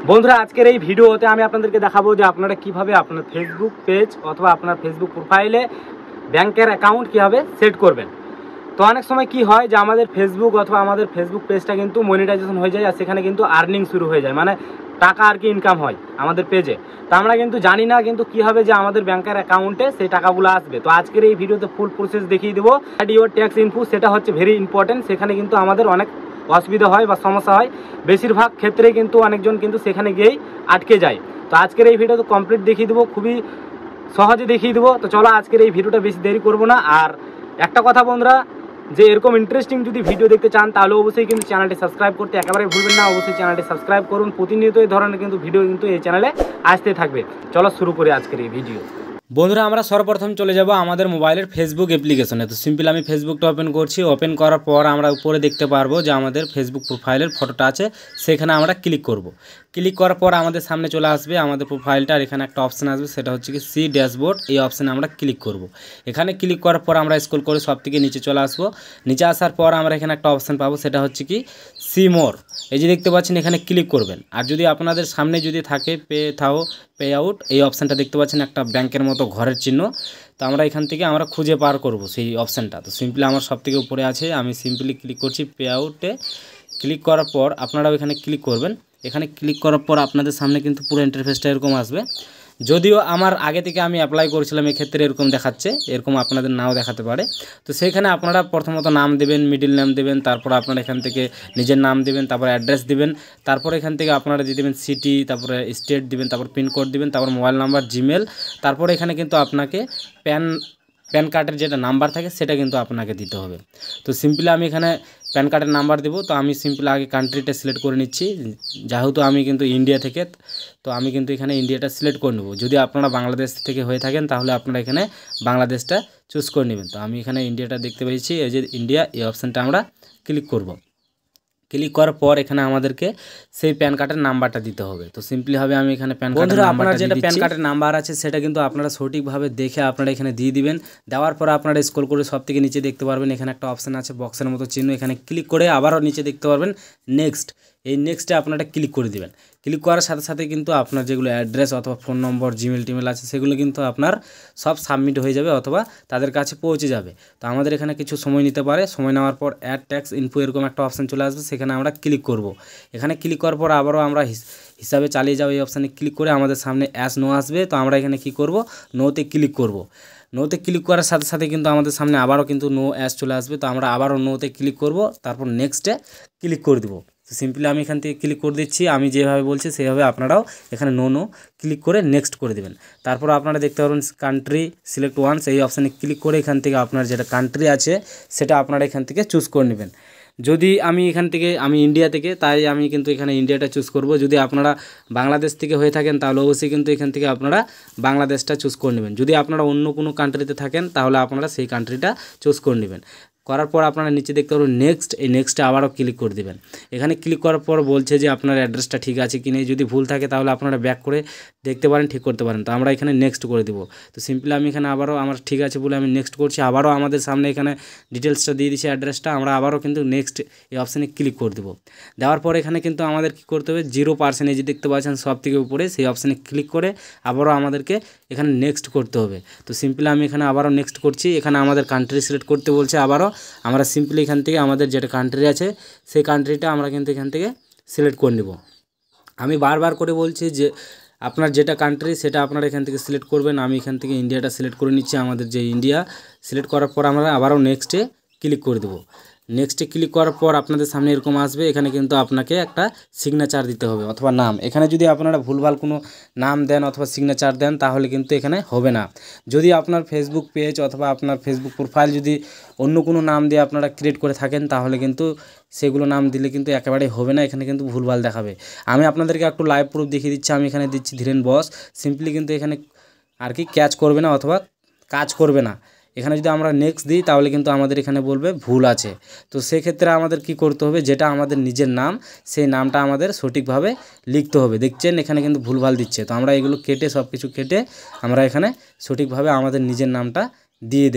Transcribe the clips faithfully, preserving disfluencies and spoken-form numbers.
বন্ধুরা আজকের এই ভিডিওতে আমি আপনাদেরকে দেখাবো যে আপনারা কিভাবে আপনার ফেসবুক পেজ অথবা আপনার ফেসবুক প্রোফাইলে ব্যাংকের অ্যাকাউন্ট কিভাবে সেট করবেন। তো অনেক সময় কি হয় যে আমাদের ফেসবুক অথবা আমাদের ফেসবুক পেজটা কিন্তু মনিটাইজেশন হয়ে যায় আর সেখানে কিন্তু আর্নিং শুরু হয়ে যায়, মানে টাকা আর কি ইনকাম হয় আমাদের পেজে। তো আমরা কিন্তু জানি না কিন্তু কীভাবে যে আমাদের ব্যাংকের অ্যাকাউন্টে সেই টাকাগুলো আসবে। তো আজকের এই ভিডিওতে ফুল প্রসেস দেখিয়ে দেবো। ইওর ট্যাক্স ইনফো সেটা হচ্ছে ভেরি ইম্পর্টেন্ট, সেখানে কিন্তু আমাদের অনেক অসুবিধা হয় বা সমস্যা হয়, বেশিরভাগ ক্ষেত্রে কিন্তু অনেকজন কিন্তু সেখানে গিয়েই আটকে যায়। তো আজকের এই ভিডিও তো কমপ্লিট দেখিয়ে দেবো, খুবই সহজে দেখিয়ে দেবো। তো চলো আজকের এই ভিডিওটা বেশি দেরি করবো না। আর একটা কথা বন্ধুরা, যে এরকম ইন্টারেস্টিং যদি ভিডিও দেখতে চান তাহলে অবশ্যই কিন্তু চ্যানেলটি সাবস্ক্রাইব করতে একেবারে ভুলবেন না। অবশ্যই চ্যানেলটি সাবস্ক্রাইব করুন, প্রতিনিয়ত এই ধরনের কিন্তু ভিডিও কিন্তু এই চ্যানেলে আসতে থাকবে। চলো শুরু করি আজকের এই ভিডিও। বন্ধুরা আমরা সর্বপ্রথম চলে যাব আমাদের মোবাইলের ফেসবুক অ্যাপ্লিকেশনে। তো সিম্পল আমি ফেসবুকটা ওপেন করছি। ওপেন করার পর আমরা উপরে দেখতে পারবো যে আমাদের ফেসবুক প্রোফাইলের ফটোটা আছে, সেখানে আমরা ক্লিক করব। ক্লিক করার পর আমাদের সামনে চলে আসবে আমাদের প্রোফাইলটা, আর এখানে একটা অপশান আসবে, সেটা হচ্ছে কি সি ড্যাশবোর্ড। এই অপশানে আমরা ক্লিক করব। এখানে ক্লিক করার পর আমরা স্ক্রল করে সব থেকে নিচে চলে আসবো। নিচে আসার পর আমরা এখানে একটা অপশান পাবো, সেটা হচ্ছে কি সি মোর। এই যে দেখতে পাচ্ছেন এখানে ক্লিক করবেন। আর যদি আপনাদের সামনে যদি থাকে পে থাও পে আউট, এই অপশানটা দেখতে পাচ্ছেন একটা ব্যাংকের মতো ঘরের চিহ্ন। তো আমরা এখান থেকে আমরা খুঁজে পার করব সেই অপশানটা। তো সিম্পলি আমার সব থেকে উপরে আছে, আমি সিম্পলি ক্লিক করছি পে আউটে। ক্লিক করার পর আপনারাও এখানে ক্লিক করবেন। এখানে ক্লিক করার পর আপনাদের সামনে কিন্তু পুরো ইন্টারফেসটা এরকম আসবে। যদিও আমার আগে থেকে আমি অ্যাপ্লাই করেছিলাম, এক্ষেত্রে এরকম দেখাচ্ছে, এরকম আপনাদের নাও দেখাতে পারে। তো সেইখানে আপনারা প্রথমত নাম দেবেন, মিডিল নাম দেবেন, তারপর আপনারা এখান থেকে নিজের নাম দেবেন, তারপর অ্যাড্রেস দিবেন, তারপর এখান থেকে আপনারা দিয়ে দেবেন সিটি, তারপরে স্টেট দিবেন, তারপর পিনকোড দিবেন, তারপর মোবাইল নাম্বার, জিমেল, তারপর এখানে কিন্তু আপনাকে প্যান প্যান কার্ডের যেটা নাম্বার থাকে সেটা কিন্তু আপনাকে দিতে হবে। তো সিম্পলি আমি এখানে প্যান কার্ডের নাম্বার দেবো। তো আমি সিম্পলি আগে কান্ট্রিটা সিলেক্ট করে নিচ্ছি, যেহেতু আমি কিন্তু ইন্ডিয়া থেকে, তো আমি কিন্তু এখানে ইন্ডিয়াটা সিলেক্ট করে নেব। যদি আপনারা বাংলাদেশ থেকে হয়ে থাকেন তাহলে আপনারা এখানে বাংলাদেশটা চুজ করে নেবেন। তো আমি এখানে ইন্ডিয়াটা দেখতে পেয়েছি, এই যে ইন্ডিয়া, এই অপশানটা আমরা ক্লিক করব। ক্লিক করার পর এখানে আমাদেরকে সেই প্যান কার্ডের নাম্বারটা দিতে হবে। তো সিম্পলি হবে আমি এখানে প্যান কার্ডের নাম্বার, যেটা প্যান কার্ডের নাম্বার আছে সেটা কিন্তু আপনারা সঠিকভাবে দেখে আপনারা এখানে দিয়ে দিবেন। দেওয়ার পর আপনারা স্ক্রল করে সব থেকে নিচে দেখতে পারবেন এখানে একটা অপশান আছে বক্সের মতো চিহ্ন, এখানে ক্লিক করে আবারও নিচে দেখতে পারবেন নেক্সট। এই নেক্সটে আপনারা ক্লিক করে দিবেন। ক্লিক করার সাথে সাথে কিন্তু আপনার যেগুলো অ্যাড্রেস অথবা ফোন নম্বর, জিমেল টিমেল আছে সেগুলো কিন্তু আপনার সব সাবমিট হয়ে যাবে অথবা তাদের কাছে পৌঁছে যাবে। তো আমাদের এখানে কিছু সময় নিতে পারে। সময় নেওয়ার পর অ্যাড ট্যাক্স ইনফো এরকম একটা অপশান চলে আসবে, সেখানে আমরা ক্লিক করব। এখানে ক্লিক করার পর আবারও আমরা হিসাবে চালিয়ে যাবো, এই অপশানে ক্লিক করে আমাদের সামনে অ্যাস নো আসবে। তো আমরা এখানে কি করব, নোতে ক্লিক করব। নোতে ক্লিক করার সাথে সাথে কিন্তু আমাদের সামনে আবারও কিন্তু নো অ্যাস চলে আসবে। তো আমরা আবারও নোতে ক্লিক করব, তারপর নেক্সটে ক্লিক করে দেবো। তো সিম্পলি আমি এখান থেকে ক্লিক করে দিচ্ছি, আমি যেভাবে বলছি সেভাবে আপনারাও এখানে নো নো ক্লিক করে নেক্সট করে দেবেন। তারপর আপনারা দেখতে পারবেন কান্ট্রি সিলেক্ট ওয়ান্স, এই অপশানে ক্লিক করে এখান থেকে আপনার যেটা কান্ট্রি আছে সেটা আপনারা এখান থেকে চুজ করে নেবেন। যদি আমি এখান থেকে আমি ইন্ডিয়া থেকে, তাই আমি কিন্তু এখানে ইন্ডিয়াটা চুজ করব। যদি আপনারা বাংলাদেশ থেকে হয়ে থাকেন তাহলে অবশ্যই কিন্তু এখান থেকে আপনারা বাংলাদেশটা চুজ করে নেবেন। যদি আপনারা অন্য কোনো কান্ট্রিতে থাকেন তাহলে আপনারা সেই কান্ট্রিটা চুজ করে নেবেন। করার পর আপনারা নিচে দেখতে পারবেন নেক্সট, এই নেক্সটে আবারও ক্লিক করে দেবেন। এখানে ক্লিক করার পর বলছে যে আপনার অ্যাড্রেসটা ঠিক আছে কি নেই, যদি ভুল থাকে তাহলে আপনারা ব্যাক করে দেখতে পারেন, ঠিক করতে পারেন। তো আমরা এখানে নেক্সট করে দেবো। তো সিম্পলি আমি এখানে আবারও আমার ঠিক আছে বলে আমি নেক্সট করছি। আবারও আমাদের সামনে এখানে ডিটেলসটা দিয়ে দিচ্ছি, অ্যাড্রেসটা। আমরা আবারও কিন্তু নেক্সট এই অপশানে ক্লিক করে দেবো। দেওয়ার পর এখানে কিন্তু আমাদের কী করতে হবে, জিরো পার্সেন্টেজ দেখতে পাচ্ছেন সব থেকে উপরে, সেই অপশানে ক্লিক করে আবারও আমাদেরকে এখানে নেক্সট করতে হবে। তো সিম্পলি আমি এখানে আবারও নেক্সট করছি। এখানে আমাদের কান্ট্রি সিলেক্ট করতে বলছে আবারও। আমরা সিম্পলি এখান থেকে আমাদের যেটা কান্ট্রি আছে সেই কান্ট্রিটা আমরা কিন্তু এখান থেকে সিলেক্ট করে নেব। আমি বারবার করে বলছি যে আপনার যেটা কান্ট্রি সেটা আপনারা এখান থেকে সিলেক্ট করবেন। আমি এখান থেকে ইন্ডিয়াটা সিলেক্ট করে নিচ্ছি, আমাদের যে ইন্ডিয়া। সিলেক্ট করার পর আমরা আবারও নেক্সটে ক্লিক করে দেবো। নেক্সটে ক্লিক করার পর আপনাদের সামনে এরকম আসবে। এখানে কিন্তু আপনাকে একটা সিগনেচার দিতে হবে অথবা নাম। এখানে যদি আপনারা ভুলভাল কোনো নাম দেন অথবা সিগনেচার দেন তাহলে কিন্তু এখানে হবে না। যদি আপনার ফেসবুক পেজ অথবা আপনার ফেসবুক প্রোফাইল যদি অন্য কোনো নাম দিয়ে আপনারা ক্রিয়েট করে থাকেন তাহলে কিন্তু সেগুলো নাম দিলে কিন্তু একেবারেই হবে না, এখানে কিন্তু ভুলভাল দেখাবে। আমি আপনাদেরকে একটু লাইভ প্রুফ দেখিয়ে দিচ্ছি। আমি এখানে দিচ্ছি ধীরেন বস। সিম্পলি কিন্তু এখানে আর কি ক্যাচ করবে না অথবা কাজ করবে না। এখানে যদি আমরা নেক্সট দিই তাহলে কিন্তু আমাদের এখানে বলবে ভুল আছে। তো সেক্ষেত্রে আমাদের কি করতে হবে, যেটা আমাদের নিজের নাম সেই নামটা আমাদের সঠিকভাবে লিখতে হবে। দেখছেন এখানে কিন্তু ভুলভাল দিচ্ছে। তো আমরা এগুলো কেটে সব কিছু কেটে আমরা এখানে সঠিকভাবে আমাদের নিজের নামটা দিয়ে দেব।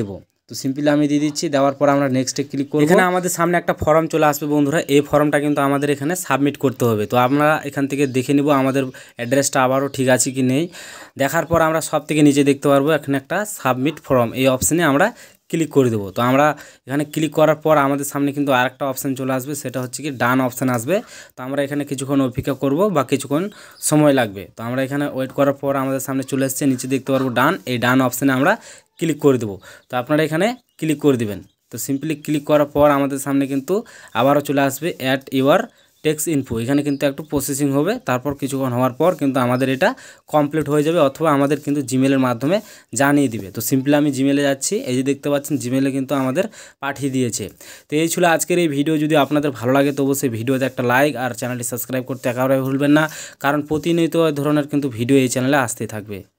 তো সিম্পলি আমি দিয়ে দিচ্ছি, দেওয়ার পর আমরা নেক্সটে ক্লিক করব। এখানে আমাদের সামনে একটা ফর্ম চলে আসবে বন্ধুরা, এই ফর্মটা কিন্তু আমাদের এখানে সাবমিট করতে হবে। তো আমরা এখান থেকে দেখে নিব আমাদের অ্যাড্রেসটা আবারও ঠিক আছে কি নেই। দেখার পর আমরা সব থেকে নিচে দেখতে পারবো এখানে একটা সাবমিট ফর্ম, এই অপশানে আমরা ক্লিক করে দেবো। তো আমরা এখানে ক্লিক করার পর আমাদের সামনে কিন্তু আরেকটা অপশান চলে আসবে, সেটা হচ্ছে কি ডান অপশান আসবে। তো আমরা এখানে কিছুক্ষণ অপেক্ষা করব বা কিছুক্ষণ সময় লাগবে। তো আমরা এখানে ওয়েট করার পর আমাদের সামনে চলে এসেছে, নিচে দেখতে পারবো ডান, এই ডান অপশানে আমরা ক্লিক করে দেবো। তো আপনারা এখানে ক্লিক করে দিবেন। তো সিম্পলি ক্লিক করার পর আমাদের সামনে কিন্তু আবারও চলে আসবে অ্যাট ইউর টেক্স ইনফো, এখানে কিন্তু একটু প্রসেসিং হবে। তারপর কিছুক্ষণ হওয়ার পর কিন্তু আমাদের এটা কমপ্লিট হয়ে যাবে, অথবা আমাদের কিন্তু জিমেলের মাধ্যমে জানিয়ে দিবে। তো সিম্পলি আমি জিমেলে যাচ্ছি, এই যে দেখতে পাচ্ছেন জিমেলে কিন্তু আমাদের পাঠিয়ে দিয়েছে। তো এই ছিল আজকের এই ভিডিও। যদি আপনাদের ভালো লাগে তো অবশ্যই ভিডিওতে একটা লাইক আর চ্যানেলটি সাবস্ক্রাইব করতে একেবারে ভুলবেন না, কারণ প্রতিনিয়ত এই ধরনের কিন্তু ভিডিও এই চ্যানেলে আসতে থাকবে।